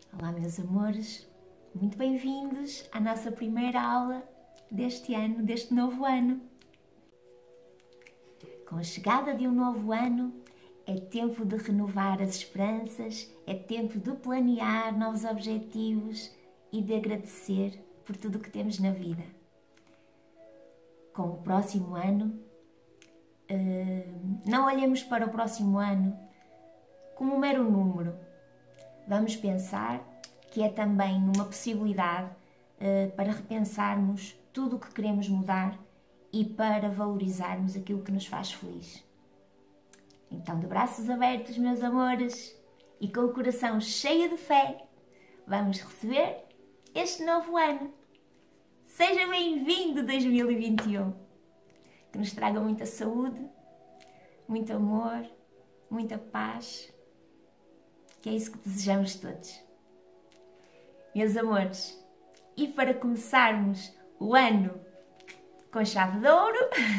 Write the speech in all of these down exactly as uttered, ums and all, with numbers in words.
Olá, meus amores, muito bem-vindos à nossa primeira aula deste ano, deste novo ano. Com a chegada de um novo ano, é tempo de renovar as esperanças, é tempo de planear novos objetivos e de agradecer por tudo o que temos na vida. Com o próximo ano, não olhemos para o próximo ano como um mero número. Vamos pensar que é também uma possibilidade uh, para repensarmos tudo o que queremos mudar e para valorizarmos aquilo que nos faz feliz. Então, de braços abertos, meus amores, e com o coração cheio de fé, vamos receber este novo ano. Seja bem-vindo dois mil e vinte e um, que nos traga muita saúde, muito amor, muita paz, que é isso que desejamos todos. Meus amores, e para começarmos o ano com chave de ouro,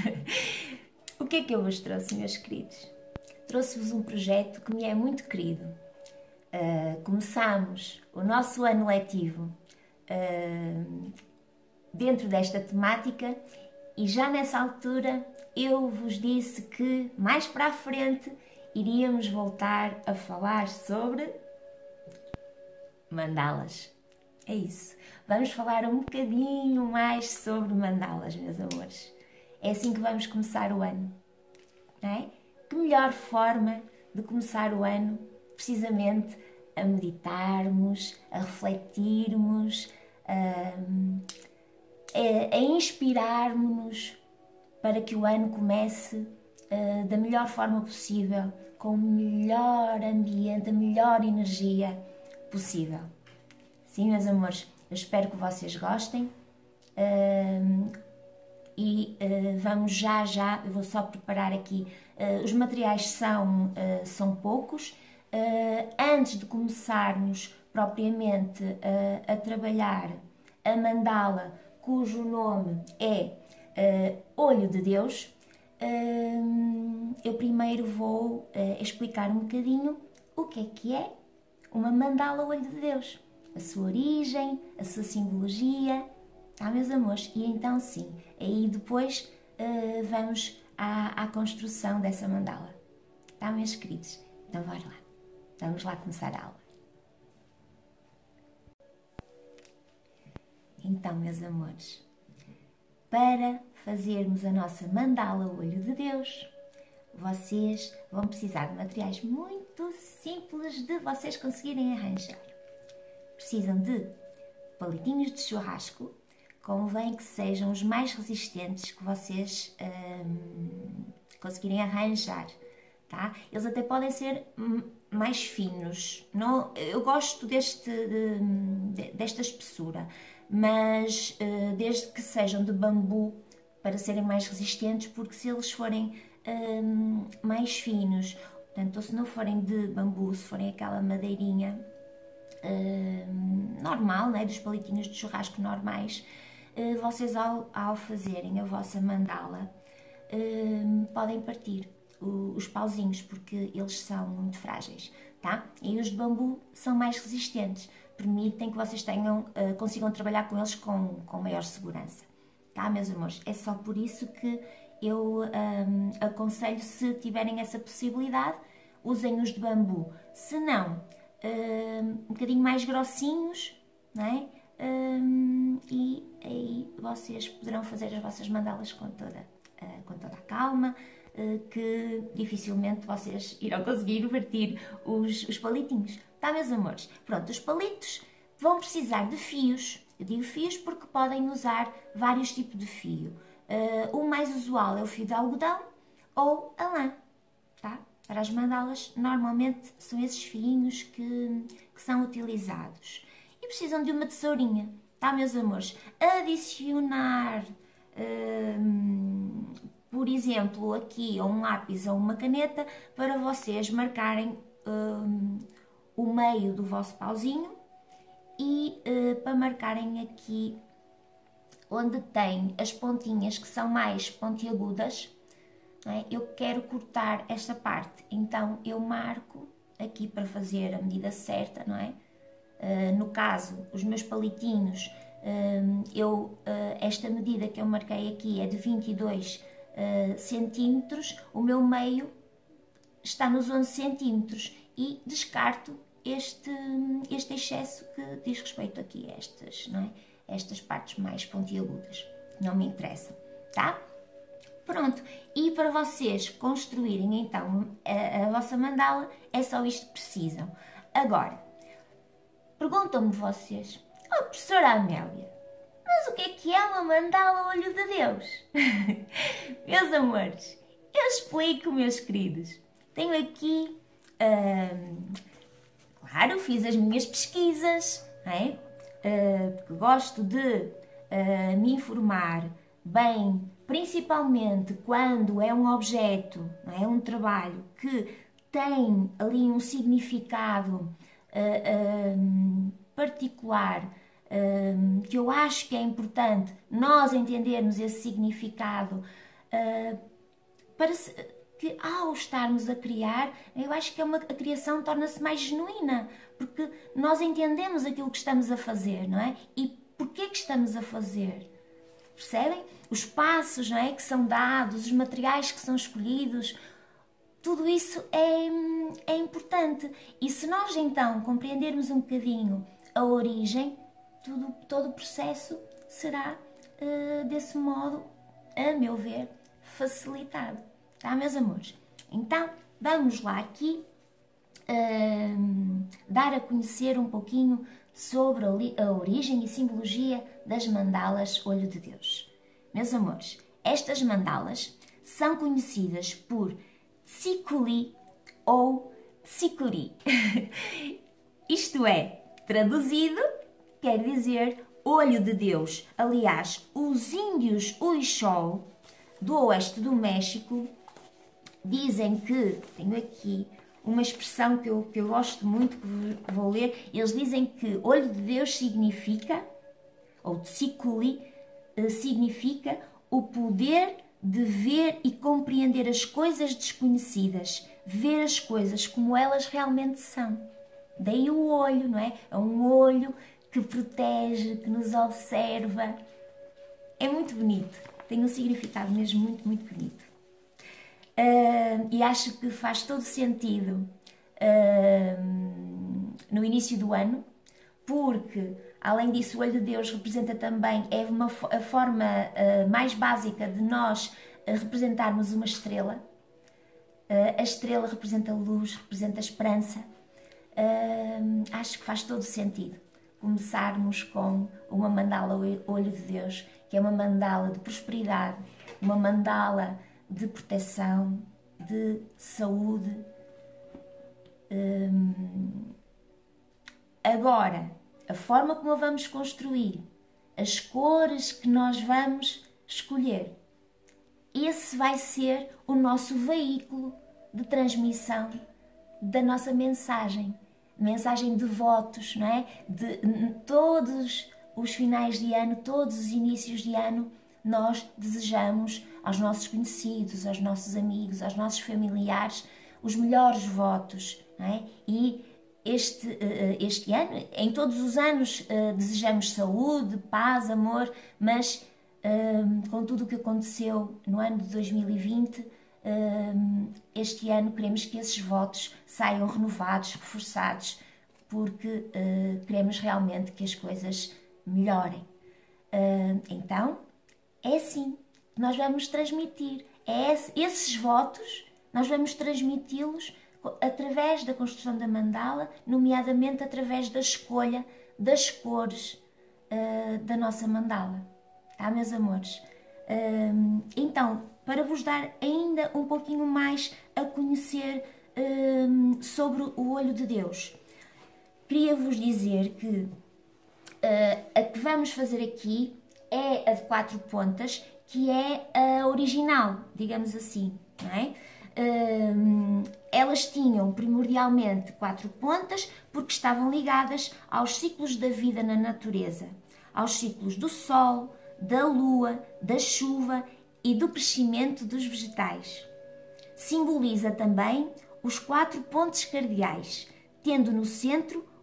o que é que eu vos trouxe, meus queridos? Trouxe-vos um projeto que me é muito querido. Uh, começámos o nosso ano letivo uh, dentro desta temática e já nessa altura eu vos disse que mais para a frente iríamos voltar a falar sobre mandalas. É isso. Vamos falar um bocadinho mais sobre mandalas, meus amores. É assim que vamos começar o ano, não é? Que melhor forma de começar o ano, precisamente a meditarmos, a refletirmos, a, a, a inspirarmos-nos para que o ano comece uh, da melhor forma possível, com o melhor ambiente, a melhor energia possível. Sim, meus amores, eu espero que vocês gostem uh, e uh, vamos já, já, eu vou só preparar aqui, uh, os materiais são, uh, são poucos. Uh, antes de começarmos propriamente uh, a trabalhar a mandala, cujo nome é uh, Olho de Deus, uh, eu primeiro vou uh, explicar um bocadinho o que é que é uma mandala Olho de Deus, a sua origem, a sua simbologia, tá, meus amores? E então sim, aí depois uh, vamos à, à construção dessa mandala, tá, meus queridos? Então bora lá, vamos lá começar a aula. Então, meus amores, para fazermos a nossa mandala Olho de Deus, vocês vão precisar de materiais muito simples de vocês conseguirem arranjar. Precisam de palitinhos de churrasco, convém que sejam os mais resistentes que vocês hum, conseguirem arranjar, tá? Eles até podem ser mais finos. Não, eu gosto deste, de, desta espessura, mas uh, desde que sejam de bambu para serem mais resistentes, porque se eles forem um, mais finos, portanto, ou se não forem de bambu, se forem aquela madeirinha uh, normal, né, dos palitinhos de churrasco normais, uh, vocês ao, ao fazerem a vossa mandala uh, podem partir o, os pauzinhos, porque eles são muito frágeis, tá? E os de bambu são mais resistentes, permitem que vocês tenham, uh, consigam trabalhar com eles com, com maior segurança, tá, meus amores? É só por isso que eu um, aconselho, se tiverem essa possibilidade, usem os de bambu. Se não, um, um bocadinho mais grossinhos, não é? Um, e aí vocês poderão fazer as vossas mandalas com toda, uh, com toda a calma, uh, que dificilmente vocês irão conseguir partir os, os palitinhos. Tá, meus amores? Pronto, os palitos vão precisar de fios. Eu digo fios porque podem usar vários tipos de fio. Uh, o mais usual é o fio de algodão ou a lã, tá? Para as mandalas, normalmente são esses fiinhos que, que são utilizados. E precisam de uma tesourinha, tá, meus amores? Adicionar, uh, por exemplo, aqui um lápis ou uma caneta para vocês marcarem uh, o meio do vosso pauzinho e uh, para marcarem aqui onde tem as pontinhas que são mais pontiagudas, não é? Eu quero cortar esta parte, então eu marco aqui para fazer a medida certa, não é? Uh, no caso, os meus palitinhos, uh, eu, uh, esta medida que eu marquei aqui é de vinte e dois uh, centímetros, o meu meio está nos onze centímetros e descarto este, este excesso que diz respeito aqui a estas, não é? Estas partes mais pontiagudas, não me interessam, tá? Pronto, e para vocês construírem então a, a vossa mandala, é só isto que precisam. Agora, perguntam-me vocês, oh professora Amélia, mas o que é que é uma mandala olho de Deus? Meus amores, eu explico, meus queridos. Tenho aqui, hum, claro, fiz as minhas pesquisas, não é? Uh, porque gosto de uh, me informar bem, principalmente quando é um objeto, não é? Um trabalho que tem ali um significado uh, um, particular, um, que eu acho que é importante nós entendermos esse significado, uh, para se, que ao estarmos a criar, eu acho que é uma, a criação torna-se mais genuína, porque nós entendemos aquilo que estamos a fazer, não é? E porquê que estamos a fazer? Percebem? Os passos, não é, que são dados, os materiais que são escolhidos, tudo isso é, é importante. E se nós então compreendermos um bocadinho a origem, tudo, todo o processo será uh, desse modo, a meu ver, facilitado. Tá, meus amores? Então, vamos lá aqui uh, dar a conhecer um pouquinho sobre a, a origem e simbologia das mandalas Olho de Deus. Meus amores, estas mandalas são conhecidas por Tsikuli ou Tsikuri. Isto é, traduzido, quer dizer olho de Deus. Aliás, os índios Uixó do oeste do México dizem que, tenho aqui uma expressão que eu, que eu gosto muito, que vou ler, eles dizem que olho de Deus significa, ou Tsikuli, significa o poder de ver e compreender as coisas desconhecidas, ver as coisas como elas realmente são. Daí o olho, não é? É um olho que protege, que nos observa. É muito bonito, tem um significado mesmo muito, muito bonito. Uh, e acho que faz todo sentido uh, no início do ano, porque, além disso, o olho de Deus representa também, é uma, a forma uh, mais básica de nós uh, representarmos uma estrela. Uh, a estrela representa luz, representa esperança. Uh, acho que faz todo sentido começarmos com uma mandala olho de Deus, que é uma mandala de prosperidade, uma mandala de proteção, de saúde. Um, agora, a forma como a vamos construir, as cores que nós vamos escolher, esse vai ser o nosso veículo de transmissão da nossa mensagem, mensagem de votos, não é? De todos os finais de ano, todos os inícios de ano, nós desejamos aos nossos conhecidos, aos nossos amigos, aos nossos familiares, os melhores votos, não é? E este, este ano, em todos os anos, desejamos saúde, paz, amor, mas com tudo o que aconteceu no ano de dois mil e vinte, este ano queremos que esses votos saiam renovados, reforçados, porque queremos realmente que as coisas melhorem. Então, é assim que nós vamos transmitir. É esse, esses votos, nós vamos transmiti-los através da construção da mandala, nomeadamente através da escolha das cores uh, da nossa mandala. Tá, meus amores? Uh, então, para vos dar ainda um pouquinho mais a conhecer uh, sobre o olho de Deus, queria vos dizer que uh, a que vamos fazer aqui é a de quatro pontas, que é a original, digamos assim, não é? Um, elas tinham primordialmente quatro pontas porque estavam ligadas aos ciclos da vida na natureza, aos ciclos do sol, da lua, da chuva e do crescimento dos vegetais. Simboliza também os quatro pontos cardeais, tendo no centro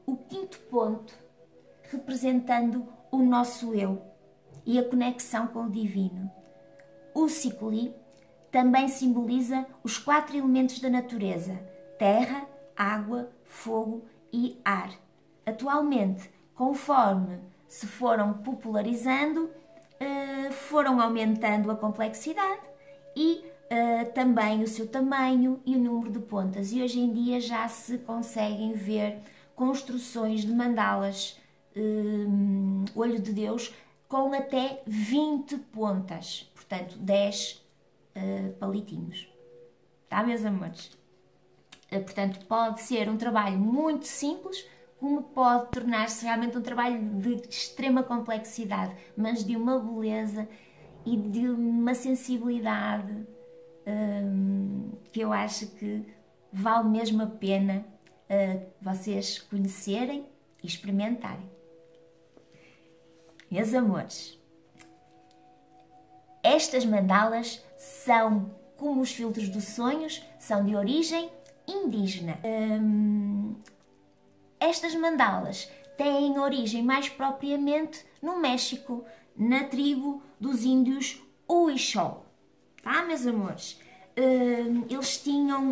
o quinto ponto, representando o nosso eu e a conexão com o divino. O Sikuli também simboliza os quatro elementos da natureza: terra, água, fogo e ar. Atualmente, conforme se foram popularizando, foram aumentando a complexidade e também o seu tamanho e o número de pontas. E hoje em dia já se conseguem ver construções de mandalas Olho de Deus com até vinte pontas, portanto dez palitinhos. Tá, meus amores? Portanto, pode ser um trabalho muito simples, como pode tornar-se realmente um trabalho de extrema complexidade, mas de uma beleza e de uma sensibilidade hum, que eu acho que vale mesmo a pena uh, vocês conhecerem e experimentarem. Meus amores, estas mandalas são, como os filtros dos sonhos, são de origem indígena. Hum, Estas mandalas têm origem mais propriamente no México, na tribo dos índios Huichol. Tá, meus amores? Uh, eles tinham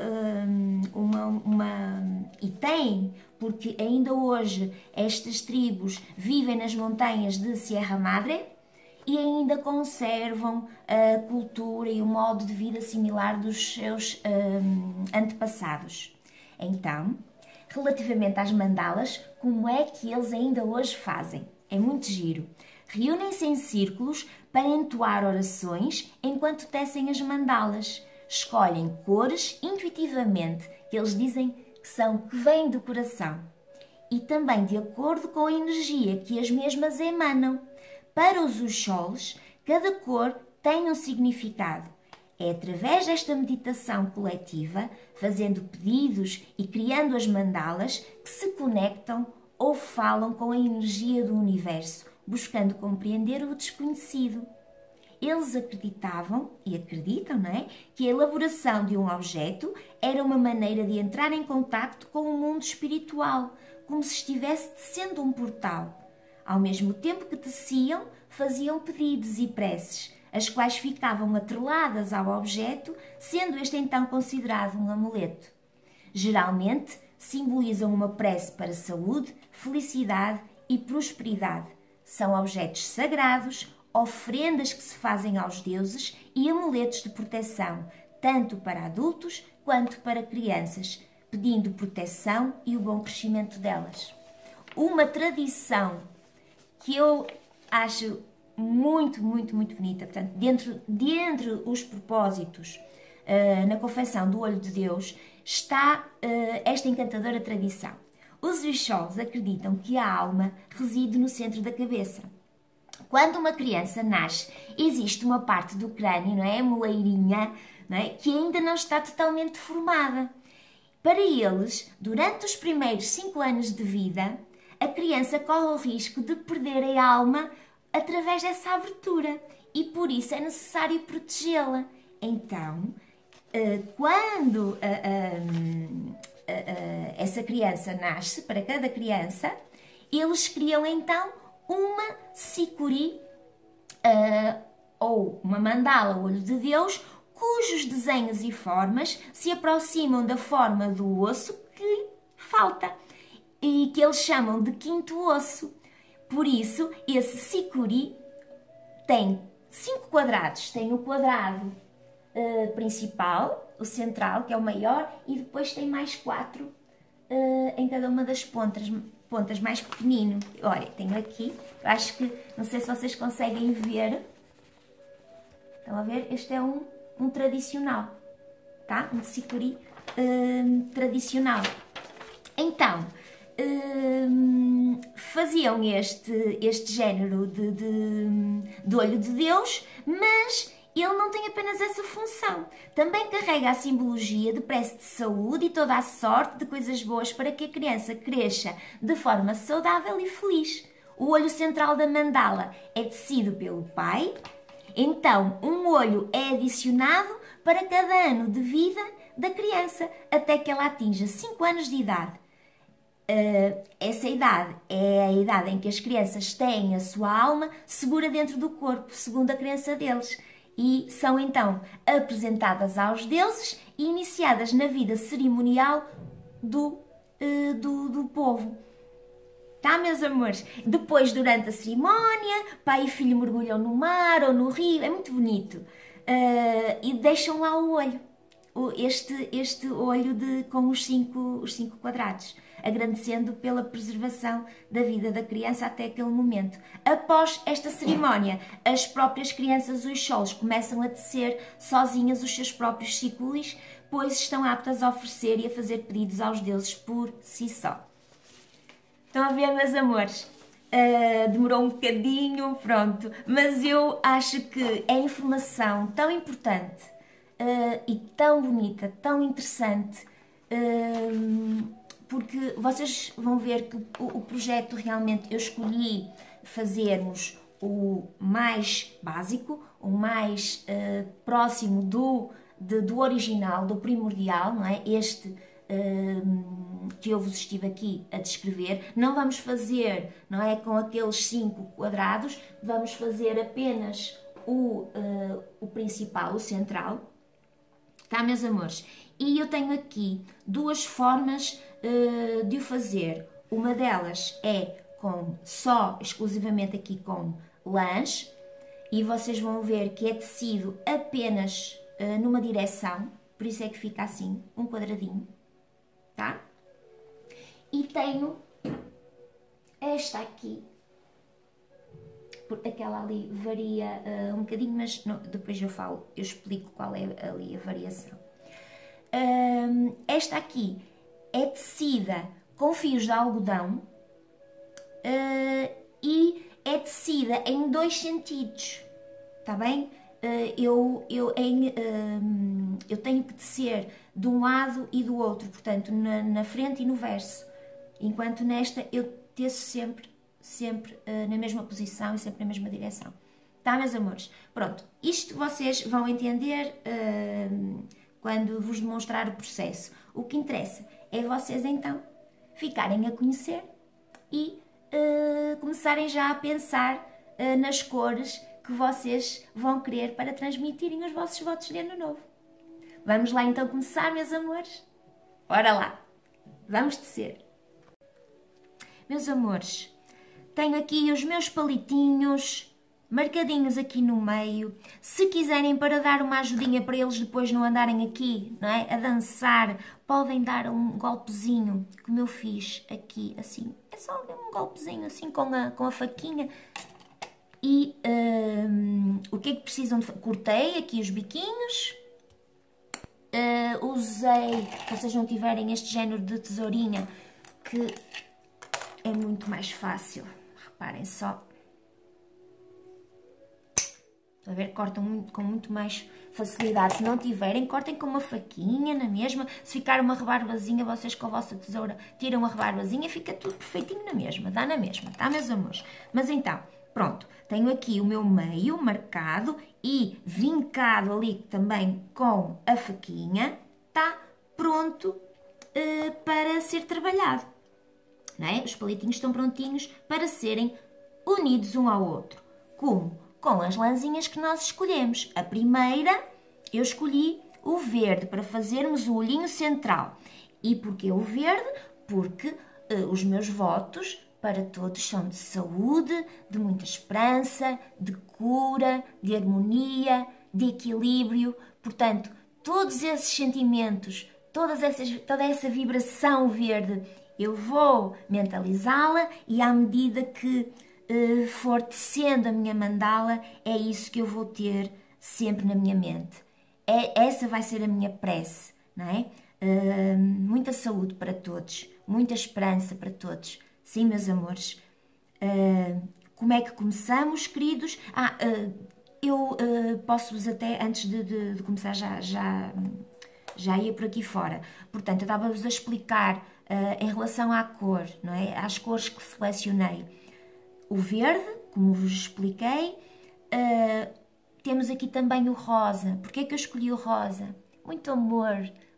uh, uma, uma... e têm, porque ainda hoje estas tribos vivem nas montanhas de Sierra Madre e ainda conservam a cultura e o modo de vida similar dos seus uh, antepassados. Então, relativamente às mandalas, como é que eles ainda hoje fazem? É muito giro. Reúnem-se em círculos para entoar orações enquanto tecem as mandalas. Escolhem cores intuitivamente, que eles dizem que são que vêm do coração. E também de acordo com a energia que as mesmas emanam. Para os Uxoles, cada cor tem um significado. É através desta meditação coletiva, fazendo pedidos e criando as mandalas, que se conectam ou falam com a energia do universo, buscando compreender o desconhecido. Eles acreditavam, e acreditam, não é? Que a elaboração de um objeto era uma maneira de entrar em contacto com o mundo espiritual, como se estivesse tecendo um portal. Ao mesmo tempo que teciam, faziam pedidos e preces, as quais ficavam atreladas ao objeto, sendo este então considerado um amuleto. Geralmente simbolizam uma prece para saúde, felicidade e prosperidade. São objetos sagrados, oferendas que se fazem aos deuses e amuletos de proteção, tanto para adultos quanto para crianças, pedindo proteção e o bom crescimento delas. Uma tradição que eu acho muito, muito, muito bonita. Portanto, dentro, dentre os propósitos uh, na confecção do Olho de Deus está uh, esta encantadora tradição. Os Uxoles acreditam que a alma reside no centro da cabeça. Quando uma criança nasce, existe uma parte do crânio, não é? A moleirinha, não é? Que ainda não está totalmente formada. Para eles, durante os primeiros cinco anos de vida, a criança corre o risco de perder a alma através dessa abertura e por isso é necessário protegê-la. Então, quando essa criança nasce, para cada criança, eles criam então uma Sikuri ou uma mandala Olho de Deus, cujos desenhos e formas se aproximam da forma do osso que falta e que eles chamam de quinto osso. Por isso, esse Sikuri tem cinco quadrados. Tem o quadrado uh, principal, o central, que é o maior, e depois tem mais quatro uh, em cada uma das pontas, pontas mais pequenino. Olha, tenho aqui, eu acho que, não sei se vocês conseguem ver. Estão a ver? Este é um, um tradicional, tá? Um Sikuri uh, tradicional. Então, faziam este, este género de, de, de Olho de Deus, mas ele não tem apenas essa função. Também carrega a simbologia de prece de saúde e toda a sorte de coisas boas para que a criança cresça de forma saudável e feliz. O olho central da mandala é tecido pelo pai, então um olho é adicionado para cada ano de vida da criança, até que ela atinja cinco anos de idade. Uh, essa idade é a idade em que as crianças têm a sua alma segura dentro do corpo, segundo a crença deles, e são então apresentadas aos deuses e iniciadas na vida cerimonial do, uh, do, do povo. Tá, meus amores? Depois, durante a cerimónia, pai e filho mergulham no mar ou no rio, é muito bonito, uh, e deixam lá o olho, este, este olho de, com os cinco, os cinco quadrados, agradecendo pela preservação da vida da criança até aquele momento. Após esta cerimónia, as próprias crianças, os solos, começam a tecer sozinhas os seus próprios ciclos, pois estão aptas a oferecer e a fazer pedidos aos deuses por si só. Estão a ver, meus amores? Uh, demorou um bocadinho, pronto, mas eu acho que é informação tão importante uh, e tão bonita, tão interessante, uh, porque vocês vão ver que o, o projeto realmente eu escolhi fazermos o mais básico, o mais uh, próximo do, de, do original, do primordial, não é? Este uh, que eu vos estive aqui a descrever. Não vamos fazer, não é, com aqueles cinco quadrados, vamos fazer apenas o, uh, o principal, o central, tá, meus amores? E eu tenho aqui duas formas uh, de o fazer. Uma delas é com só, exclusivamente aqui com lãs, e vocês vão ver que é tecido apenas uh, numa direção, por isso é que fica assim, um quadradinho, tá? E tenho esta aqui, porque aquela ali varia uh, um bocadinho, mas não, depois eu falo, eu explico qual é ali a variação. Um, esta aqui é tecida com fios de algodão uh, e é tecida em dois sentidos, tá bem? Uh, eu, eu, em, um, eu tenho que tecer de um lado e do outro, portanto na, na frente e no verso, enquanto nesta eu teço sempre, sempre uh, na mesma posição e sempre na mesma direção, tá, meus amores? Pronto, isto vocês vão entender uh, quando vos demonstrar o processo. O que interessa é vocês então ficarem a conhecer e uh, começarem já a pensar uh, nas cores que vocês vão querer para transmitirem os vossos votos de ano novo. Vamos lá então começar, meus amores? Bora lá! Vamos tecer! Meus amores, tenho aqui os meus palitinhos marcadinhos aqui no meio. Se quiserem, para dar uma ajudinha para eles depois não andarem aqui, não é, a dançar, podem dar um golpezinho, como eu fiz aqui, assim. É só um golpezinho assim com a, com a faquinha. E um, o que é que precisam de fazer? Cortei aqui os biquinhos. Uh, usei, se vocês não tiverem este género de tesourinha, que é muito mais fácil. Reparem só. A ver, cortam muito, com muito mais facilidade. Se não tiverem, cortem com uma faquinha na mesma. Se ficar uma rebarbazinha, vocês com a vossa tesoura tiram a rebarbazinha, fica tudo perfeitinho na mesma, dá na mesma, tá, meus amores? Mas então, pronto, tenho aqui o meu meio marcado e vincado ali também com a faquinha, tá pronto uh, para ser trabalhado, não é? Os palitinhos estão prontinhos para serem unidos um ao outro. Como? Com as lãzinhas que nós escolhemos. A primeira, eu escolhi o verde para fazermos o olhinho central. E porquê o verde? Porque uh, os meus votos para todos são de saúde, de muita esperança, de cura, de harmonia, de equilíbrio. Portanto, todos esses sentimentos, todas essas, toda essa vibração verde, eu vou mentalizá-la e à medida que Uh, for tecendo a minha mandala, é isso que eu vou ter sempre na minha mente. É, essa vai ser a minha prece, não é? Uh, muita saúde para todos, muita esperança para todos. Sim, meus amores. Uh, como é que começamos, queridos? Ah, uh, eu uh, posso-vos até, antes de, de, de começar, já, já, já ia por aqui fora. Portanto, eu estava-vos a explicar uh, em relação à cor, não é? Às cores que selecionei. O verde, como vos expliquei, uh, temos aqui também o rosa. Porquê é que eu escolhi o rosa? Muito amor,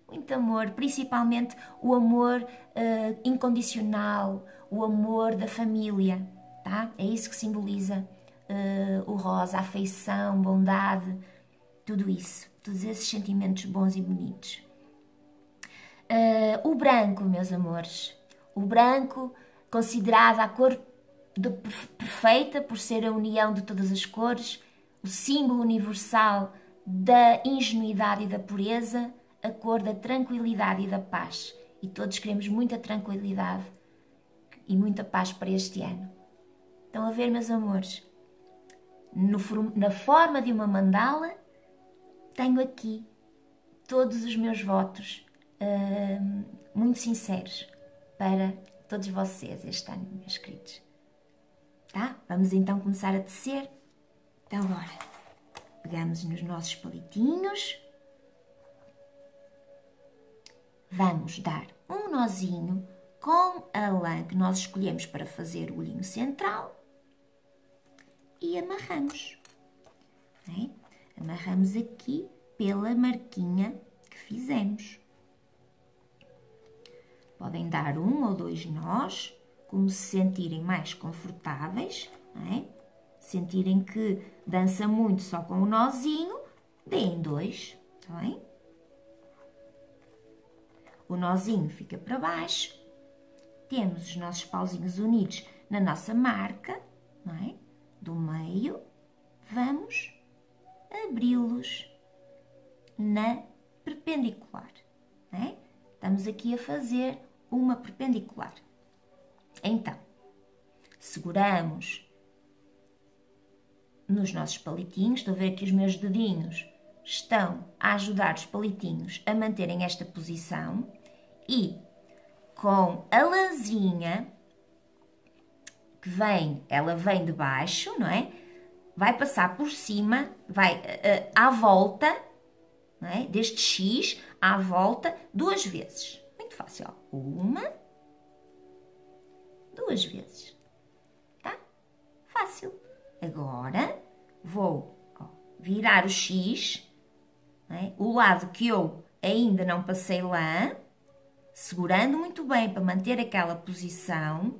muito amor, principalmente o amor uh, incondicional, o amor da família, tá? É isso que simboliza uh, o rosa, afeição, bondade, tudo isso, todos esses sentimentos bons e bonitos. Uh, o branco, meus amores, o branco, considerado a cor de, perfeita por ser a união de todas as cores, o símbolo universal da ingenuidade e da pureza, a cor da tranquilidade e da paz. E todos queremos muita tranquilidade e muita paz para este ano. Estão a ver, meus amores? No, na forma de uma mandala, tenho aqui todos os meus votos uh, muito sinceros para todos vocês este ano, meus queridos. Tá? Vamos então começar a tecer. Então, agora, pegamos nos nossos palitinhos. Vamos dar um nozinho com a lã que nós escolhemos para fazer o olhinho central e amarramos. Né? Amarramos aqui pela marquinha que fizemos. Podem dar um ou dois nós, como se sentirem mais confortáveis, né? Sentirem que dança muito só com o nozinho, deem dois, tá bem? O nozinho fica para baixo, temos os nossos pauzinhos unidos na nossa marca, não é? Do meio, vamos abri-los na perpendicular, não é? Estamos aqui a fazer uma perpendicular. Então, seguramos nos nossos palitinhos, estou a ver que os meus dedinhos estão a ajudar os palitinhos a manterem esta posição e com a lãzinha que vem, ela vem de baixo, não é? Vai passar por cima, vai uh, à volta, não é? Deste X à volta duas vezes. Muito fácil, ó. Uma, duas vezes, tá? Fácil. Agora vou ó, virar o X, não é? O lado que eu ainda não passei lã, segurando muito bem para manter aquela posição.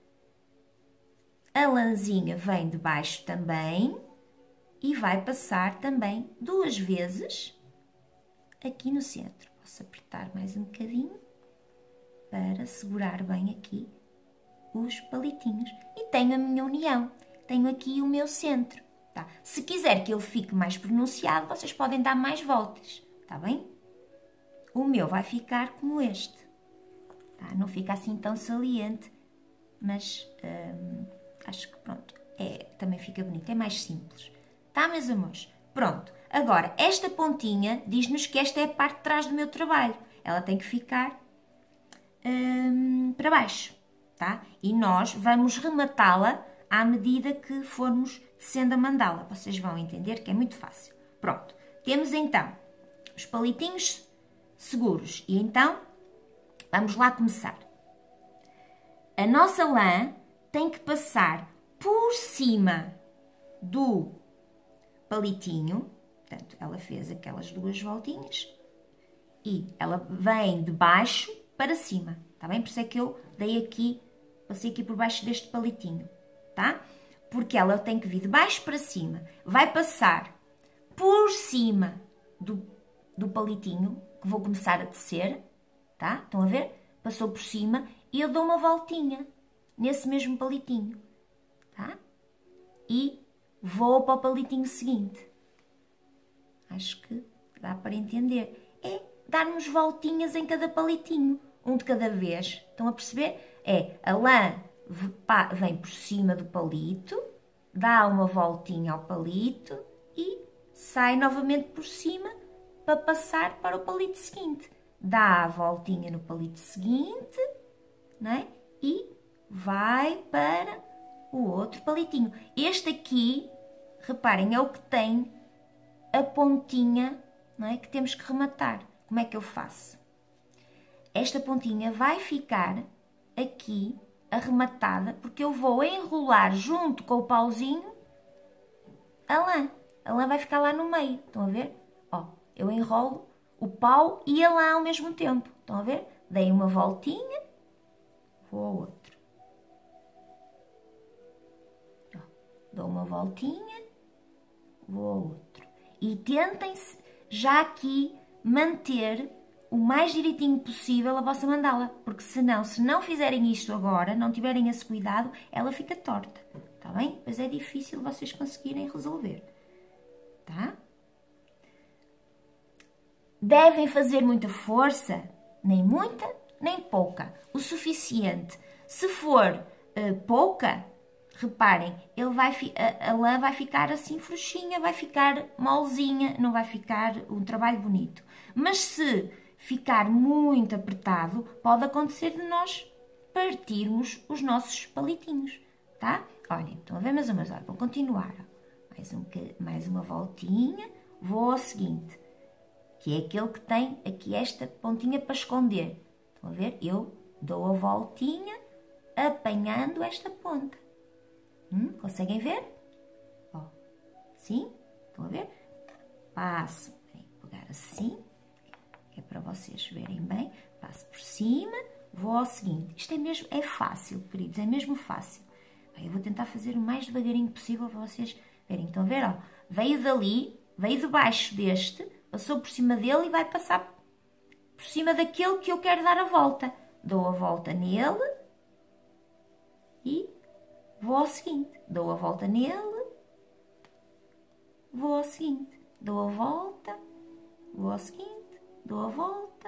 A lãzinha vem de baixo também e vai passar também duas vezes aqui no centro. Posso apertar mais um bocadinho para segurar bem aqui os palitinhos. E tenho a minha união, tenho aqui o meu centro. Tá? Se quiser que ele fique mais pronunciado, vocês podem dar mais voltas, tá bem? O meu vai ficar como este. Tá? Não fica assim tão saliente, mas hum, acho que pronto, é, também fica bonito, é mais simples. Tá, meus amores? Pronto. Agora, esta pontinha diz-nos que esta é a parte de trás do meu trabalho. Ela tem que ficar hum, para baixo, tá? E nós vamos rematá-la à medida que formos descendo a mandala. Vocês vão entender que é muito fácil. Pronto. Temos então os palitinhos seguros. E então, vamos lá começar. A nossa lã tem que passar por cima do palitinho. Portanto, ela fez aquelas duas voltinhas e ela vem de baixo para cima, tá bem? Por isso é que eu dei aqui, passei aqui por baixo deste palitinho, tá? Porque ela tem que vir de baixo para cima. Vai passar por cima do, do palitinho, que vou começar a tecer, tá? Estão a ver? Passou por cima e eu dou uma voltinha nesse mesmo palitinho, tá? E vou para o palitinho seguinte. Acho que dá para entender. É darmos voltinhas em cada palitinho, um de cada vez. Estão a perceber? É, a lã vem por cima do palito, dá uma voltinha ao palito e sai novamente por cima para passar para o palito seguinte. Dá a voltinha no palito seguinte, não é? E vai para o outro palitinho. Este aqui, reparem, é o que tem a pontinha, não é? Que temos que rematar. Como é que eu faço? Esta pontinha vai ficar aqui arrematada, porque eu vou enrolar junto com o pauzinho a lã. A lã vai ficar lá no meio. Estão a ver? Ó, eu enrolo o pau ia lá ao mesmo tempo. Estão a ver? Dei uma voltinha, vou ao outro. Ó, dou uma voltinha, vou ao outro. E tentem-se já aqui manter o mais direitinho possível a vossa mandala, porque senão, se não fizerem isto agora, não tiverem esse cuidado, ela fica torta, tá bem? Pois é difícil vocês conseguirem resolver, tá? Devem fazer muita força, nem muita, nem pouca, o suficiente. Se for uh, pouca, reparem, ele vai, a, a lã vai ficar assim frouxinha, vai ficar molezinha, não vai ficar um trabalho bonito. Mas se ficar muito apertado, pode acontecer de nós partirmos os nossos palitinhos, tá? Olhem, estão a ver, meus amores? Olha, vou continuar. Mais, um, mais uma voltinha, vou ao seguinte, que é aquele que tem aqui esta pontinha para esconder. Estão a ver? Eu dou a voltinha apanhando esta ponta. Hum, conseguem ver? Ó, sim? Estão a ver? Passo, vou pegar assim, que é para vocês verem bem. Passo por cima, vou ao seguinte. Isto é mesmo, é fácil, queridos, é mesmo fácil. Bem, eu vou tentar fazer o mais devagarinho possível para vocês verem. Estão a ver? Ó, veio dali, veio de baixo deste, passou por cima dele e vai passar por cima daquele que eu quero dar a volta. Dou a volta nele e vou ao seguinte. Dou a volta nele, vou ao seguinte. Dou a volta, vou ao seguinte, dou a volta,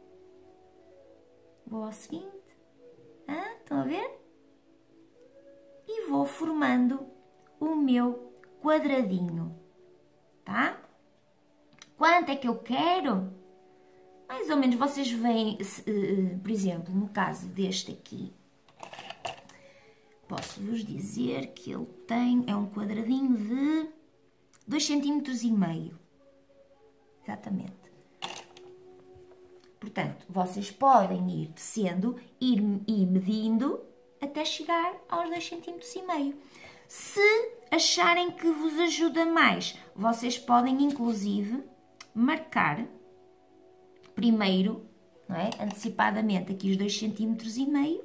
vou ao seguinte. Ah, estão a ver? E vou formando o meu quadradinho, tá? Quanto é que eu quero? Mais ou menos, vocês veem, por exemplo, no caso deste aqui, posso-vos dizer que ele tem, é um quadradinho de dois centímetros e meio. Exatamente. Portanto, vocês podem ir descendo, ir, ir medindo até chegar aos dois centímetros e meio. Se acharem que vos ajuda mais, vocês podem, inclusive, marcar primeiro, não é? Antecipadamente, aqui os dois centímetros e meio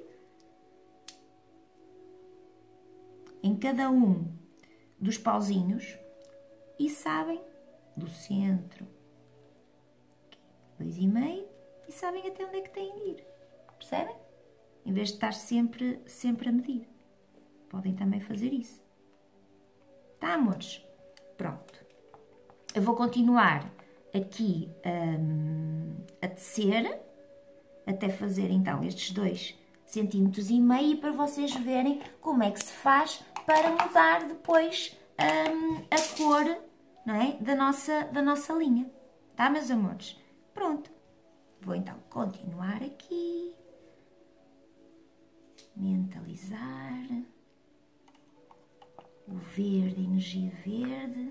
em cada um dos pauzinhos e sabem do centro, dois e meio, e sabem até onde é que têm de ir, percebem? Em vez de estar sempre, sempre a medir, podem também fazer isso, tá, amores? Pronto, eu vou continuar aqui um, a tecer até fazer então estes dois centímetros e meio, para vocês verem como é que se faz para mudar depois um, a cor, não é? da, nossa, da nossa linha, tá, meus amores? Pronto, vou então continuar aqui, mentalizar o verde, a energia verde.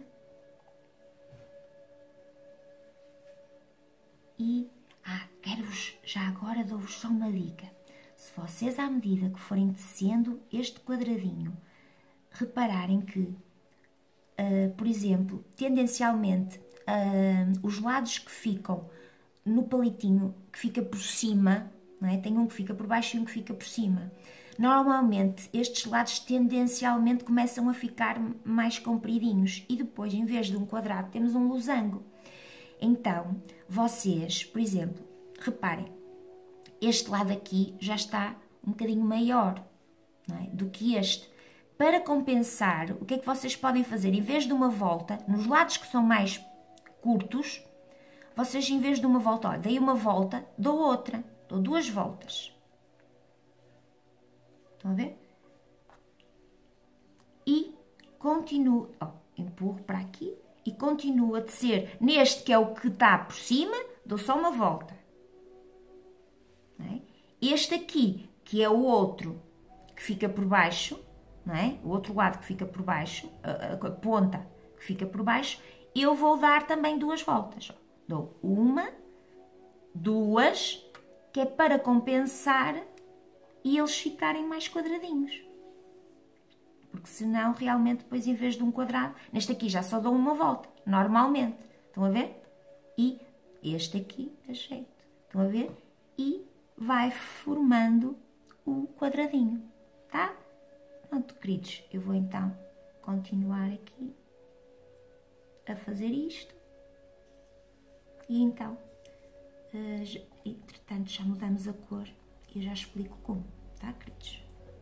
E, ah, quero-vos, já agora dou-vos só uma dica. Se vocês, à medida que forem descendo este quadradinho, repararem que, uh, por exemplo, tendencialmente, uh, os lados que ficam no palitinho, que fica por cima, não é? Tem um que fica por baixo e um que fica por cima. Normalmente, estes lados tendencialmente começam a ficar mais compridinhos e depois, em vez de um quadrado, temos um losango. Então, vocês, por exemplo, reparem, este lado aqui já está um bocadinho maior, não é, do que este. Para compensar, o que é que vocês podem fazer? Em vez de uma volta, nos lados que são mais curtos, vocês, em vez de uma volta, olha, dei uma volta, dou outra, dou duas voltas. Estão a ver? E continuo, ó, empurro para aqui. E continuo a tecer neste que é o que está por cima, dou só uma volta. Não é? Este aqui, que é o outro que fica por baixo, não é? O outro lado que fica por baixo, a, a, a ponta que fica por baixo, eu vou dar também duas voltas. Dou uma, duas, que é para compensar e eles ficarem mais quadradinhos. Porque senão, realmente, depois, em vez de um quadrado, neste aqui já só dou uma volta, normalmente. Estão a ver? E este aqui ajeito. Estão a ver? E vai formando o quadradinho, tá? Pronto, queridos, eu vou então continuar aqui a fazer isto. E então, uh, entretanto, já mudamos a cor e eu já explico como, tá, queridos?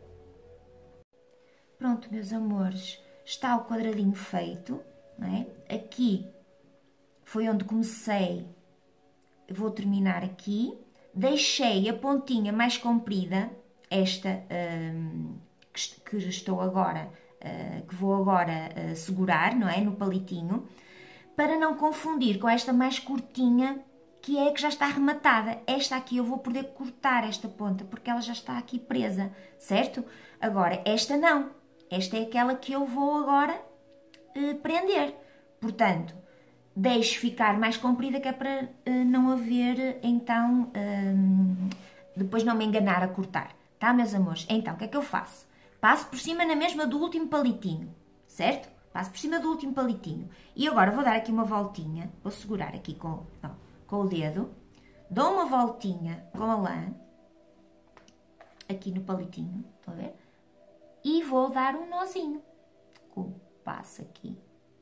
Pronto, meus amores, está o quadradinho feito, não é? Aqui foi onde comecei, eu vou terminar aqui. Deixei a pontinha mais comprida, esta um, que, que estou agora, uh, que vou agora uh, segurar, não é? No palitinho, para não confundir com esta mais curtinha, que é a que já está arrematada. Esta aqui eu vou poder cortar esta ponta, porque ela já está aqui presa, certo? Agora, esta não. Esta é aquela que eu vou agora uh, prender. Portanto, deixo ficar mais comprida, que é para uh, não haver, então, um, depois não me enganar a cortar. Tá, meus amores? Então, o que é que eu faço? Passo por cima na mesma do último palitinho, certo? Passo por cima do último palitinho. E agora vou dar aqui uma voltinha, vou segurar aqui com, não, com o dedo, dou uma voltinha com a lã, aqui no palitinho, estão a ver? E vou dar um nozinho, como passo aqui,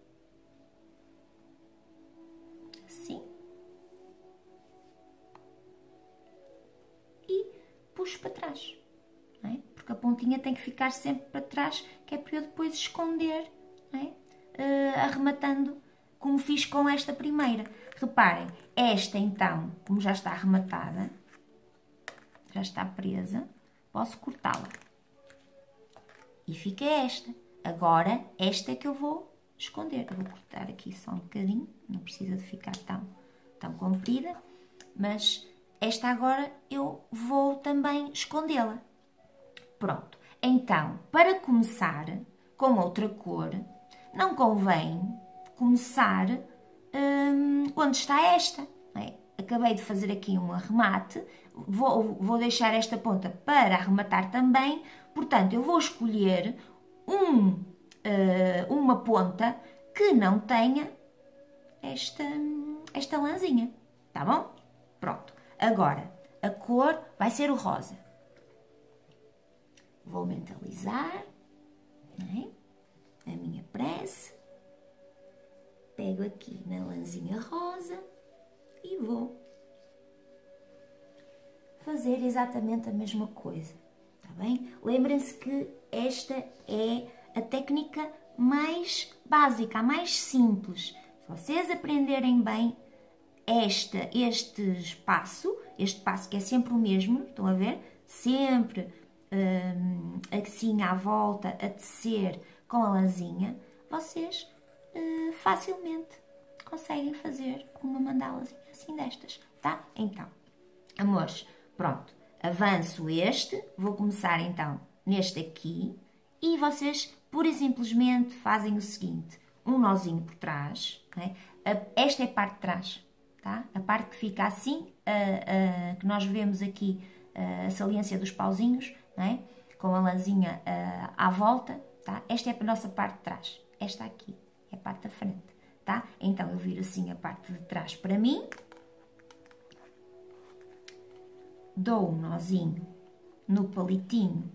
assim, e puxo para trás, não é? Porque a pontinha tem que ficar sempre para trás, que é para eu depois esconder, não é? Uh, arrematando, como fiz com esta primeira. Reparem, esta então, como já está arrematada, já está presa, posso cortá-la. E fica esta. Agora, esta é que eu vou esconder. Eu vou cortar aqui só um bocadinho, não precisa de ficar tão, tão comprida, mas esta agora eu vou também escondê-la. Pronto. Então, para começar com outra cor, não convém começar hum, onde está esta. Não é? Acabei de fazer aqui um arremate, vou, vou deixar esta ponta para arrematar também, portanto, eu vou escolher um, uh, uma ponta que não tenha esta, esta lãzinha, tá bom? Pronto. Agora, a cor vai ser o rosa. Vou mentalizar, não é? A minha prece. Pego aqui na lãzinha rosa e vou fazer exatamente a mesma coisa, tá bem? Lembrem-se que esta é a técnica mais básica, a mais simples. Se vocês aprenderem bem esta, este passo, este passo que é sempre o mesmo, estão a ver? Sempre hum, assim à volta, a tecer com a lãzinha, vocês hum, facilmente conseguem fazer uma mandalazinha assim destas, tá? Então, amores, pronto, avanço este, vou começar então neste aqui e vocês pura e simplesmente fazem o seguinte, um nozinho por trás, né? Esta é a parte de trás, tá? A parte que fica assim, a, a, que nós vemos aqui a saliência dos pauzinhos, né? Com a lãzinha a, à volta, tá? Esta é a nossa parte de trás, esta aqui é a parte da frente, tá? Então eu viro assim a parte de trás para mim, dou um nozinho no palitinho,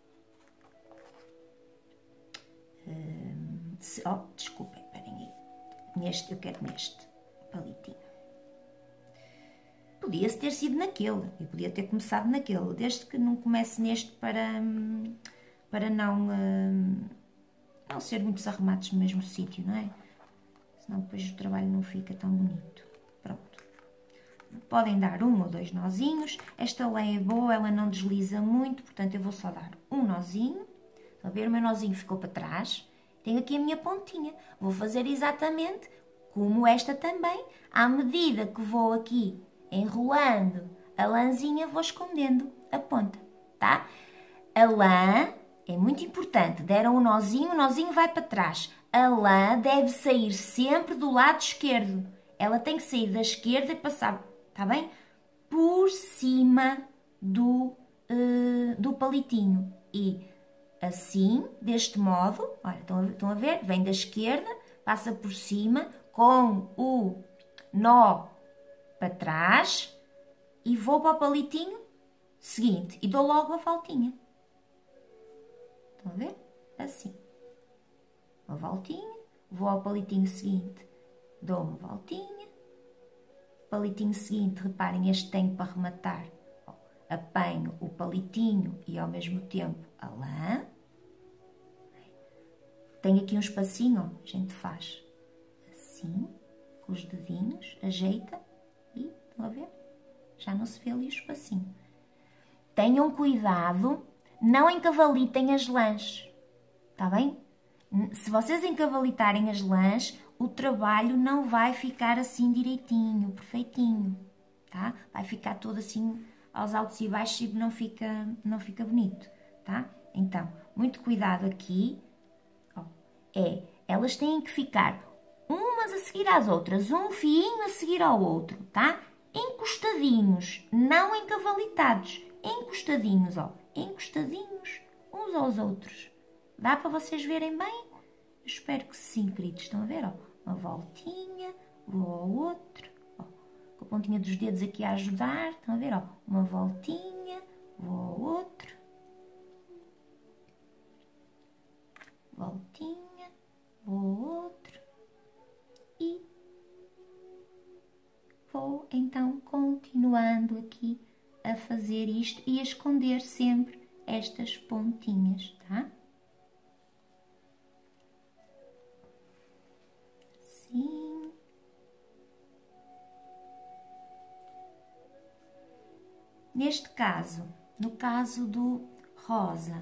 hum, se, oh, desculpem, esperem aí, neste, eu quero neste palitinho. Podia-se ter sido naquele, eu podia ter começado naquele, desde que não comece neste para, para não, não ser muitos arremates no mesmo sítio, não é? Senão depois o trabalho não fica tão bonito. Pronto. Podem dar um ou dois nozinhos. Esta lã é boa, ela não desliza muito, portanto eu vou só dar um nozinho. Estão a ver? O meu nozinho ficou para trás. Tenho aqui a minha pontinha. Vou fazer exatamente como esta também. À medida que vou aqui enrolando a lãzinha, vou escondendo a ponta, tá? A lã é muito importante. Deram um nozinho, o nozinho vai para trás. A lã deve sair sempre do lado esquerdo. Ela tem que sair da esquerda e passar, tá bem? Por cima do, uh, do palitinho. E assim, deste modo, olha, estão a, estão a ver? Vem da esquerda, passa por cima com o nó para trás e vou para o palitinho seguinte e dou logo a voltinha. Estão a ver? Assim. Uma voltinha, vou ao palitinho seguinte, dou uma voltinha. Palitinho seguinte, reparem, este tenho para rematar. Apanho o palitinho e ao mesmo tempo a lã. Tem aqui um espacinho, ó, a gente faz assim, com os dedinhos, ajeita e, estão a ver? Já não se vê ali o espacinho. Tenham cuidado, não encavalitem as lãs, está bem? Se vocês encavalitarem as lãs, o trabalho não vai ficar assim direitinho, perfeitinho, tá? Vai ficar todo assim aos altos e baixos e não fica, não fica bonito, tá? Então, muito cuidado aqui. Ó, é, elas têm que ficar umas a seguir às outras, um fioinho a seguir ao outro, tá? Encostadinhos, não encavalitados, encostadinhos, ó, encostadinhos uns aos outros. Dá para vocês verem bem? Eu espero que sim, queridos. Estão a ver, ó? Uma voltinha, vou ao outro, ó, com a pontinha dos dedos aqui a ajudar. Estão a ver, ó? Uma voltinha, vou ao outro. Voltinha, vou ao outro. E vou, então, continuando aqui a fazer isto e a esconder sempre estas pontinhas, tá? Assim. Neste caso, no caso do rosa,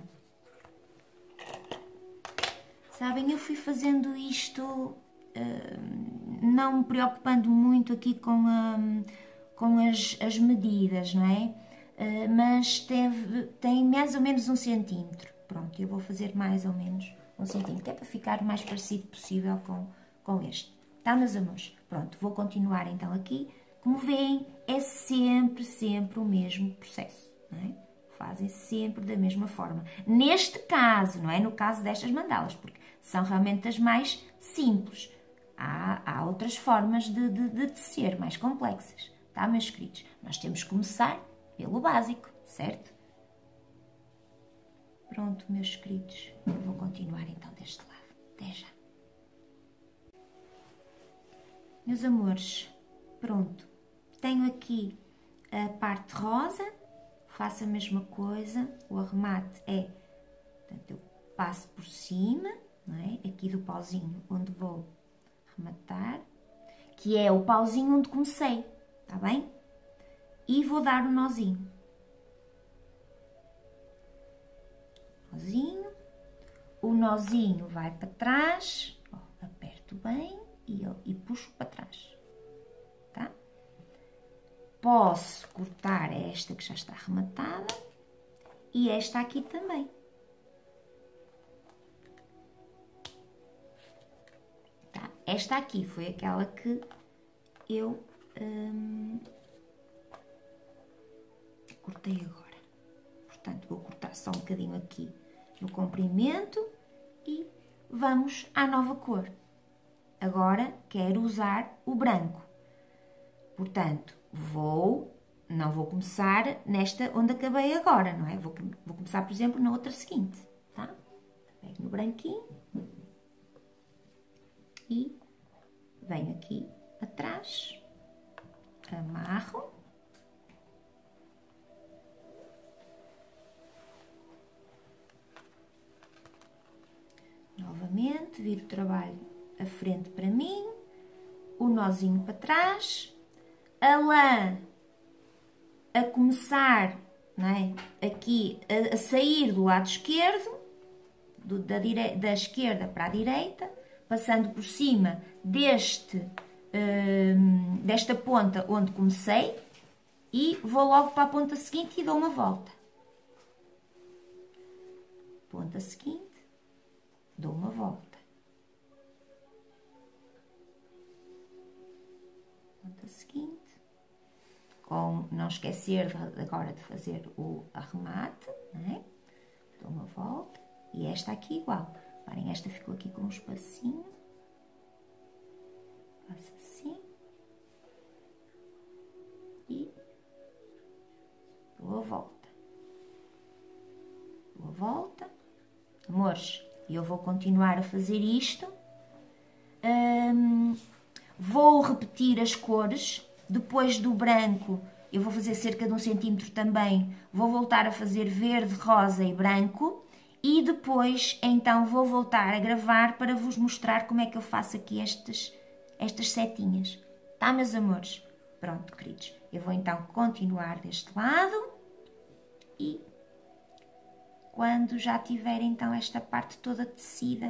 sabem, eu fui fazendo isto, uh, não me preocupando muito aqui com, a, com as, as medidas, não é? Uh, mas teve, tem mais ou menos um centímetro. Pronto, eu vou fazer mais ou menos um centímetro, é para ficar o mais parecido possível com, com este. Tá, meus amores? Pronto, vou continuar então aqui. Como veem, é sempre, sempre o mesmo processo, não é? Fazem sempre da mesma forma. Neste caso, não é? No caso destas mandalas, porque são realmente as mais simples. Há, há outras formas de, de, de tecer, mais complexas, tá, meus queridos? Nós temos que começar pelo básico, certo? Pronto, meus queridos, eu vou continuar então deste lado. Até já. Meus amores, pronto. Tenho aqui a parte rosa, faço a mesma coisa, o arremate é, portanto, eu passo por cima, não é? Aqui do pauzinho onde vou rematar, que é o pauzinho onde comecei, tá bem? E vou dar o nozinho. Nozinho, o nozinho vai para trás, ó, aperto bem e, eu, e puxo para trás, tá? Posso cortar esta que já está arrematada e esta aqui também. Tá? Esta aqui foi aquela que eu hum, cortei agora. Portanto, vou cortar só um bocadinho aqui no comprimento e vamos à nova cor. Agora quero usar o branco. Portanto, vou, não vou começar nesta onde acabei agora, não é? Vou, vou começar, por exemplo, na outra seguinte, tá? Pego no branquinho e venho aqui atrás, amarro. Novamente, viro o trabalho a frente para mim, o nozinho para trás, a lã a começar, não é? Aqui a, a sair do lado esquerdo, do, da, dire... da esquerda para a direita, passando por cima deste, hum, desta ponta onde comecei e vou logo para a ponta seguinte e dou uma volta. Ponta seguinte, dou uma volta. Ponta seguinte. Com não esquecer agora de fazer o arremate, não é? Dou uma volta. E esta aqui igual. Reparem, esta ficou aqui com um espacinho. Faço assim. volta. Dou a volta. Amores, eu vou continuar a fazer isto. Hum, vou repetir as cores. Depois do branco, eu vou fazer cerca de um centímetro também. Vou voltar a fazer verde, rosa e branco. E depois, então, vou voltar a gravar para vos mostrar como é que eu faço aqui estas, estas setinhas. Tá, meus amores? Pronto, queridos. Eu vou então continuar deste lado. E quando já tiver então esta parte toda tecida,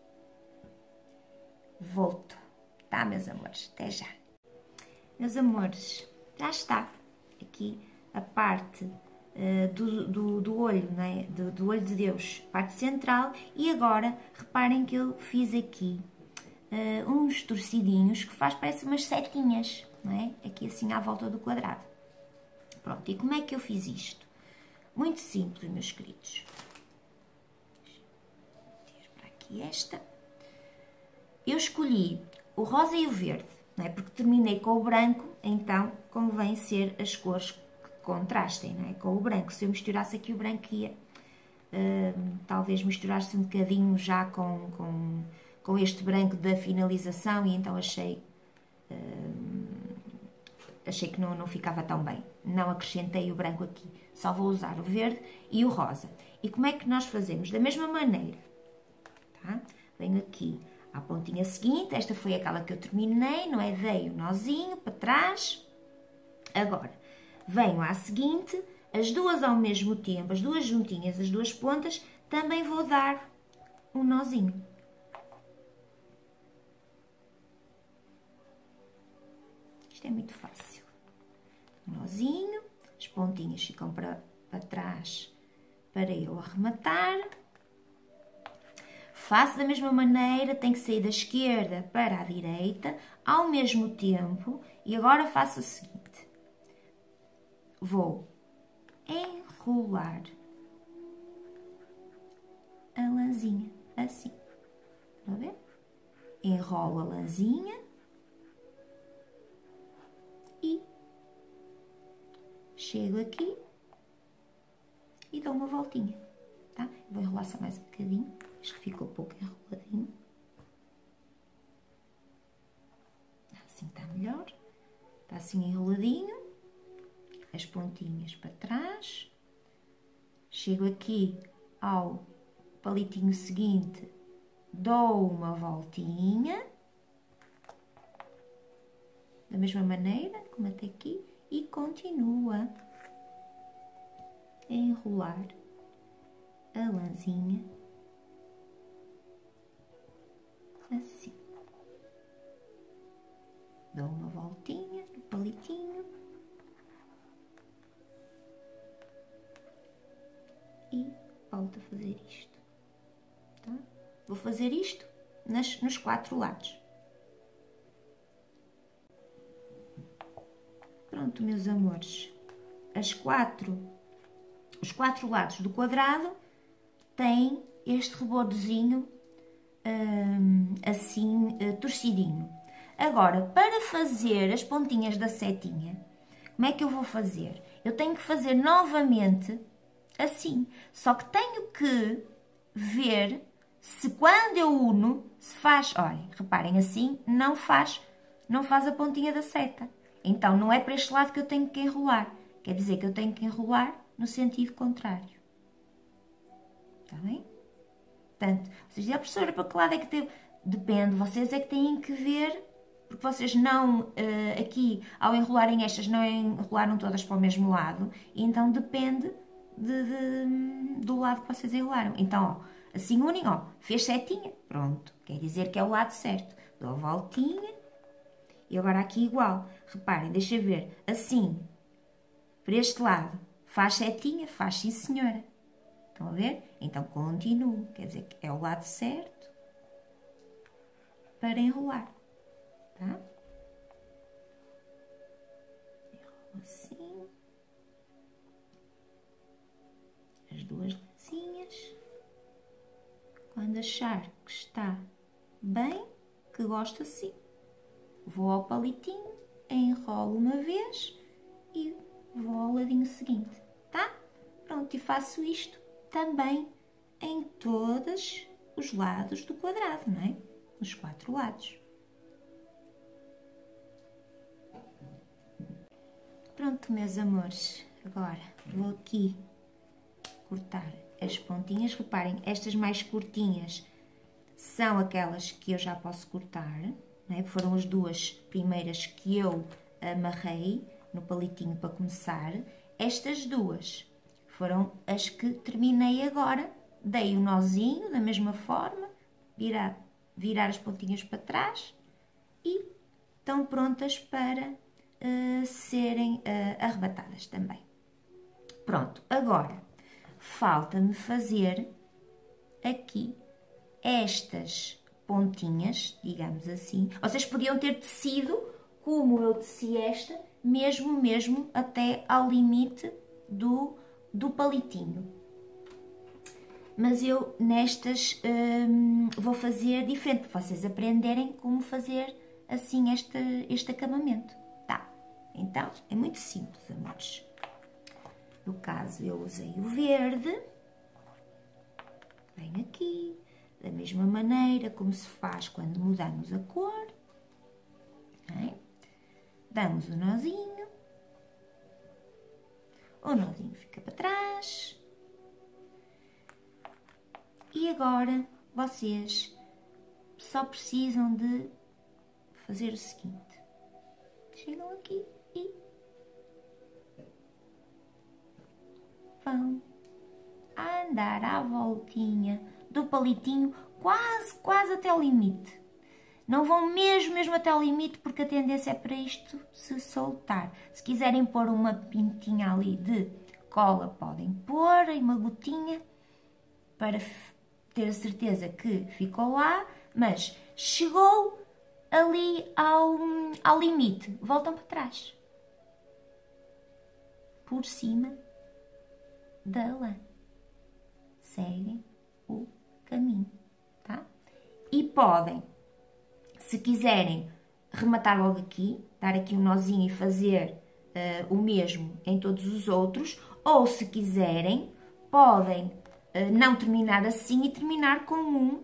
volto. Tá, meus amores? Até já. Meus amores, já está aqui a parte uh, do, do, do olho, né? do, do olho de Deus, parte central. E agora, reparem que eu fiz aqui uh, uns torcidinhos que faz, parece umas setinhas, não é? Aqui assim à volta do quadrado. Pronto, e como é que eu fiz isto? Muito simples, meus queridos. Vou tirar para aqui esta. Eu escolhi o rosa e o verde, não é? Porque terminei com o branco, então convém ser as cores que contrastem, não é? Com o branco. Se eu misturasse aqui o branco, ia uh, talvez misturar-se um bocadinho já com, com, com este branco da finalização, e então achei, uh, achei que não, não ficava tão bem. Não acrescentei o branco aqui, só vou usar o verde e o rosa. E como é que nós fazemos? Da mesma maneira, tá? Venho aqui à pontinha seguinte, esta foi aquela que eu terminei, não é? Dei o nozinho para trás. Agora, venho à seguinte, as duas ao mesmo tempo, as duas juntinhas, as duas pontas, também vou dar um nozinho. Isto é muito fácil. Um nozinho, as pontinhas ficam para, para trás para eu arrematar. Faço da mesma maneira, tem que sair da esquerda para a direita, ao mesmo tempo, e agora faço o seguinte. Vou enrolar a lãzinha, assim. Estão a ver? Enrolo a lãzinha e chego aqui e dou uma voltinha, tá? Vou enrolar só mais um bocadinho. Acho que ficou pouco enroladinho. Assim está melhor. Está assim enroladinho. As pontinhas para trás. Chego aqui ao palitinho seguinte. Dou uma voltinha. Da mesma maneira, como até aqui. E continua a enrolar a lãzinha. Assim. Dou uma voltinha no palitinho. E volto a fazer isto. Tá? Vou fazer isto nas, nos quatro lados. Pronto, meus amores. As quatro, os quatro lados do quadrado têm este rebordozinho Hum, assim, uh, torcidinho. Agora, para fazer as pontinhas da setinha, como é que eu vou fazer? Eu tenho que fazer novamente assim. Só que tenho que ver se quando eu uno, se faz, olhem, reparem assim, não faz, não faz a pontinha da seta. Então, não é para este lado que eu tenho que enrolar. Quer dizer que eu tenho que enrolar no sentido contrário. Está bem? Portanto, vocês dizem, a professora, para que lado é que tem? Depende, vocês é que têm que ver, porque vocês não, uh, aqui, ao enrolarem estas, não enrolaram todas para o mesmo lado, e então depende de, de, do lado que vocês enrolaram. Então, ó, assim unem, ó, fez setinha, pronto, quer dizer que é o lado certo. Dou a voltinha, e agora aqui igual. Reparem, deixa eu ver, assim, para este lado, faz setinha, faz sim senhora. Estão a ver? Então, continuo. Quer dizer que é o lado certo para enrolar. Tá? Enrolo assim. As duas lãzinhas. Quando achar que está bem, que gosto assim, vou ao palitinho, enrolo uma vez e vou ao ladinho seguinte. Tá? Pronto, e faço isto também em todos os lados do quadrado, não é? Os quatro lados. Pronto, meus amores, agora vou aqui cortar as pontinhas. Reparem, estas mais curtinhas são aquelas que eu já posso cortar, não é? Foram as duas primeiras que eu amarrei no palitinho para começar. Estas duas foram as que terminei agora. Dei o nozinho da mesma forma, virar, virar as pontinhas para trás e estão prontas para uh, serem uh, arrebatadas também. Pronto, agora falta-me fazer aqui estas pontinhas, digamos assim. Vocês podiam ter tecido como eu teci esta, mesmo, mesmo até ao limite do, do palitinho. Mas eu nestas hum, vou fazer diferente, para vocês aprenderem como fazer assim este, este acabamento. Tá? Então, é muito simples, amores. No caso, eu usei o verde. Venho aqui, da mesma maneira como se faz quando mudamos a cor. É? Damos o nozinho. O nozinho fica para trás. E agora, vocês só precisam de fazer o seguinte. Chegam aqui e vão andar à voltinha do palitinho quase, quase até o limite. Não vão mesmo, mesmo até o limite, porque a tendência é para isto se soltar. Se quiserem pôr uma pintinha ali de cola, podem pôr aí uma gotinha para ter a certeza que ficou lá, mas chegou ali ao, ao limite, voltam para trás, por cima da lã, seguem o caminho, tá? E podem, se quiserem, rematar logo aqui, dar aqui um nozinho e fazer uh, o mesmo em todos os outros, ou se quiserem, podem não terminar assim e terminar com um,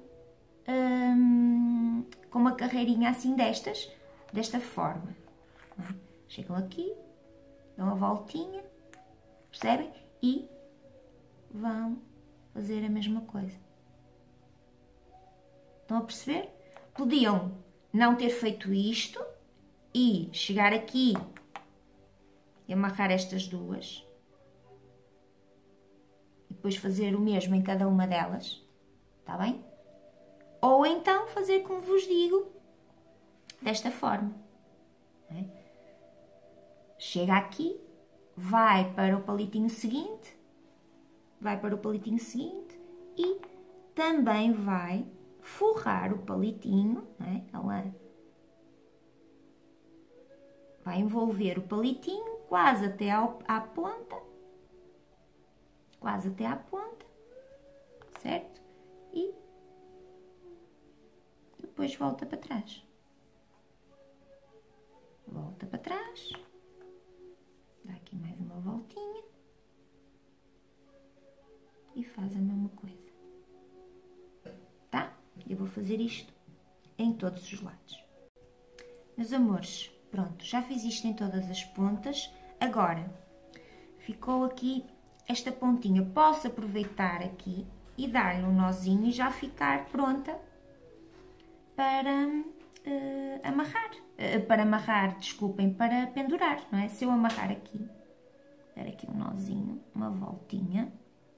um com uma carreirinha assim destas, desta forma. Chegam aqui, dão a voltinha, percebem? E vão fazer a mesma coisa. Estão a perceber? Podiam não ter feito isto e chegar aqui e amarrar estas duas. Depois fazer o mesmo em cada uma delas, tá bem? Ou então fazer como vos digo, desta forma. Né? Chega aqui, vai para o palitinho seguinte, vai para o palitinho seguinte e também vai forrar o palitinho, né? Ela vai envolver o palitinho quase até ao, à ponta, quase até à ponta, certo? E depois volta para trás. Volta para trás. Dá aqui mais uma voltinha. E faz a mesma coisa. Tá? Eu vou fazer isto em todos os lados. Meus amores, pronto, já fiz isto em todas as pontas. Agora, ficou aqui esta pontinha. Posso aproveitar aqui e dar-lhe um nozinho e já ficar pronta para uh, amarrar. Uh, para amarrar, desculpem, para pendurar, não é? Se eu amarrar aqui, dar aqui um nozinho, uma voltinha.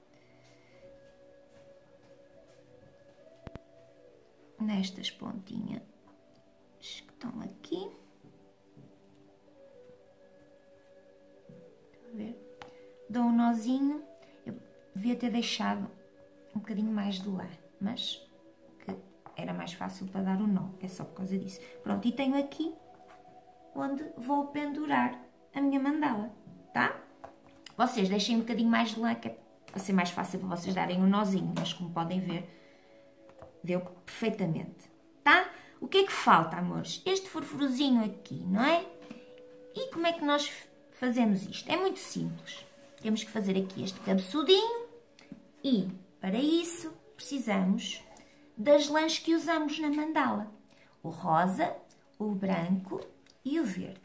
Nestas pontinhas que estão aqui. Estão a ver? Dou um nozinho. Eu devia ter deixado um bocadinho mais de lã, mas que era mais fácil para dar o nó, é só por causa disso. Pronto, e tenho aqui onde vou pendurar a minha mandala, tá? Vocês deixem um bocadinho mais de lã, que é para ser mais fácil para vocês darem um nozinho, mas como podem ver, deu perfeitamente, tá? O que é que falta, amores? Este furfurozinho aqui, não é? E como é que nós fazemos isto? É muito simples. temos que fazer aqui este cabeçudinho e, para isso, precisamos das lãs que usamos na mandala. O rosa, o branco e o verde.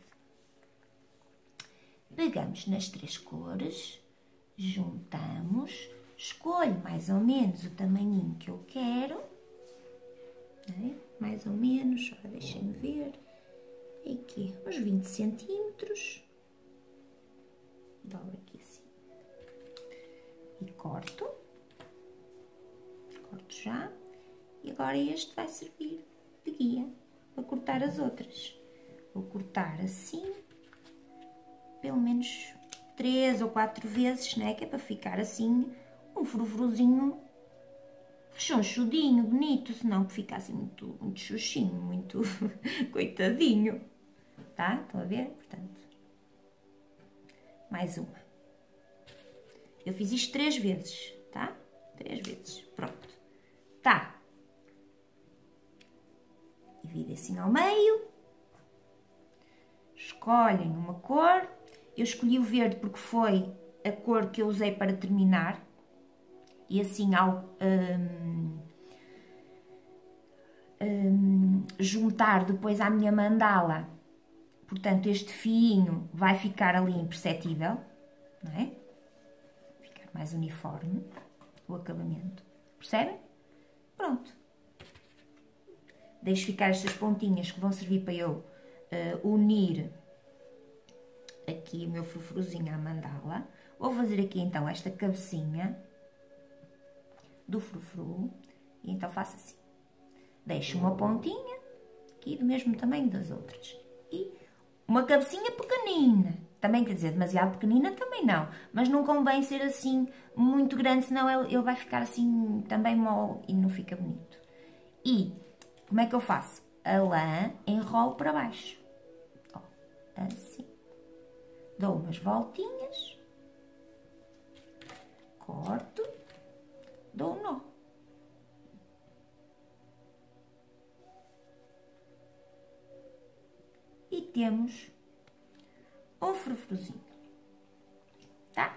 Pegamos nas três cores, juntamos, escolho mais ou menos o tamanhinho que eu quero, né? Mais ou menos, deixem-me ver, aqui uns vinte centímetros, dobro aqui assim, e corto, corto já, e agora este vai servir de guia para cortar as outras. Vou cortar assim, pelo menos três ou quatro vezes, né? Que é para ficar assim um frufruzinho rechonchudinho, bonito, senão que fica assim muito, muito xuxinho, muito coitadinho, tá? Estão a ver? Portanto, mais uma. Eu fiz isto três vezes, tá? Três vezes, pronto. Tá. Divide assim ao meio. Escolhem uma cor. Eu escolhi o verde porque foi a cor que eu usei para terminar. E assim, ao hum, hum, juntar depois à minha mandala, portanto, este fioinho vai ficar ali imperceptível, não é? Ficar mais uniforme o acabamento. Percebem? Pronto. Deixo ficar estas pontinhas que vão servir para eu uh, unir aqui o meu frufruzinho à mandala. Vou fazer aqui então esta cabecinha do frufru e então faço assim. Deixo uma pontinha aqui do mesmo tamanho das outras e uma cabecinha pequenina. Também quer dizer, demasiado pequenina também não, mas não convém ser assim muito grande, senão ele, ele vai ficar assim também mole e não fica bonito. E como é que eu faço? A lã enrolo para baixo, ó, assim. Dou umas voltinhas, corto, dou um nó. E temos um frufruzinho, tá?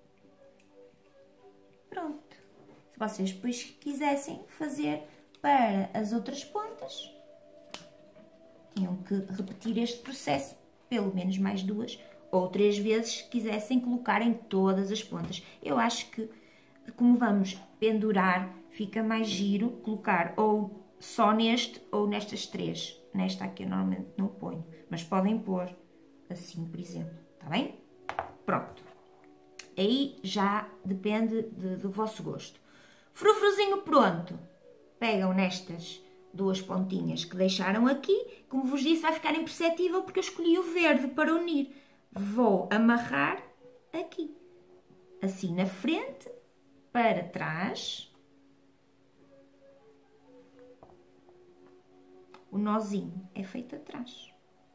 Pronto. Se vocês depois quisessem fazer para as outras pontas, tinham que repetir este processo pelo menos mais duas ou três vezes se quisessem colocar em todas as pontas. Eu acho que, como vamos pendurar, fica mais giro colocar ou só neste ou nestas três. Nesta aqui eu normalmente não ponho, mas podem pôr assim, por exemplo, tá bem? Pronto. Aí já depende de, do vosso gosto. Frufruzinho pronto. Pegam nestas duas pontinhas que deixaram aqui. Como vos disse, vai ficar imperceptível porque eu escolhi o verde para unir. Vou amarrar aqui. Assim na frente, para trás. O nozinho é feito atrás.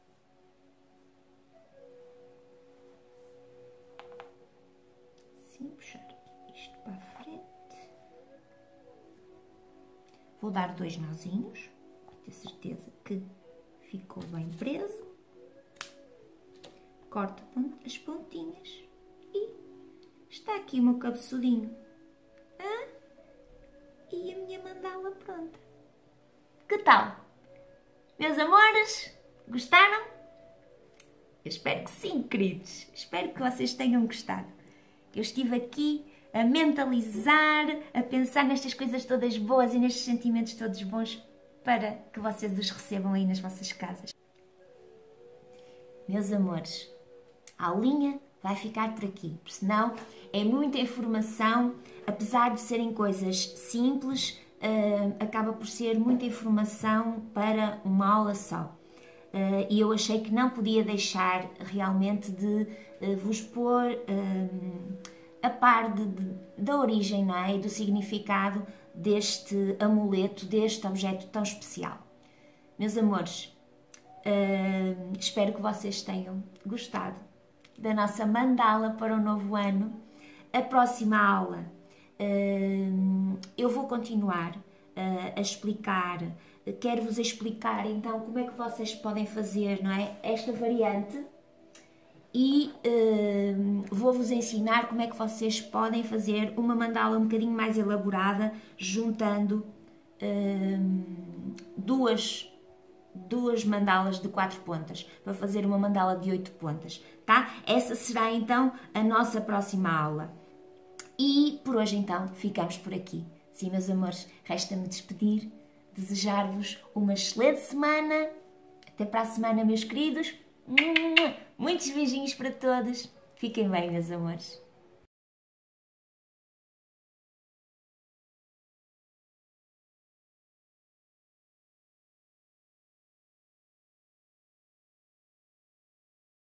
Assim, puxar isto para a frente. Vou dar dois nozinhos, para ter certeza que ficou bem preso. Corto as pontinhas e está aqui o meu cabeçudinho. Ah, e a minha mandala pronta. Que tal? Meus amores, gostaram? Eu espero que sim, queridos. Espero que vocês tenham gostado. Eu estive aqui a mentalizar, a pensar nestas coisas todas boas e nestes sentimentos todos bons para que vocês os recebam aí nas vossas casas. Meus amores, a aulinha vai ficar por aqui, porque senão é muita informação, apesar de serem coisas simples, Uh, acaba por ser muita informação para uma aula só. Uh, e eu achei que não podia deixar realmente de uh, vos pôr uh, a par de, de, da origem, não é? E do significado deste amuleto, deste objeto tão especial. Meus amores, uh, espero que vocês tenham gostado da nossa mandala para o novo ano. A próxima aula Uh, eu vou continuar uh, a explicar, quero-vos explicar então como é que vocês podem fazer, não é? Esta variante e uh, vou-vos ensinar como é que vocês podem fazer uma mandala um bocadinho mais elaborada, juntando uh, duas, duas mandalas de quatro pontas, para fazer uma mandala de oito pontas, tá? Essa será então a nossa próxima aula. E por hoje então ficamos por aqui. Sim, meus amores, resta-me despedir, desejar-vos uma excelente semana. Até para a semana, meus queridos. Muitos beijinhos para todos. Fiquem bem, meus amores.